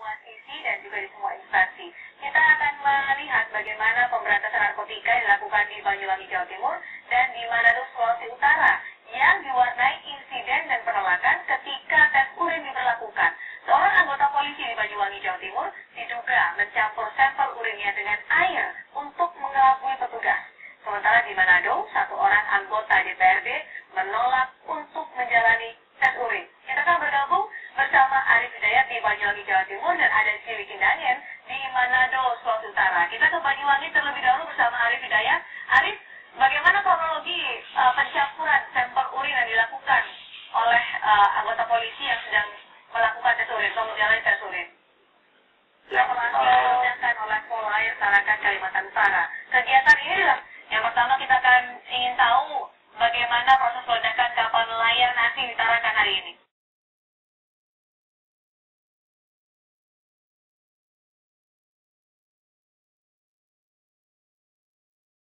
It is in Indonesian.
semua sisi dan juga di semua instansi. Kita akan melihat bagaimana pemberantasan narkotika dilakukan di Banyuwangi, Jawa Timur, dan di Manado, Sulawesi Utara, yang diwarnai insiden dan penolakan ketika tes urin diberlakukan. Seorang anggota polisi di Banyuwangi, Jawa Timur, diduga mencampur sampel urinnya dengan air untuk mengelabui petugas. Sementara di Manado, satu orang anggota DPRD menolak untuk menjalani tes urin. Kita akan bergabung bersama Arif Hidayat di Banyuwangi, Jawa Timur, dan ada Cili Kindangen di Manado, Sulawesi Utara. Kita ke Banyuwangi terlebih dahulu bersama Arif Hidayat. Arif, bagaimana kronologi pencampuran sampel urin yang dilakukan oleh anggota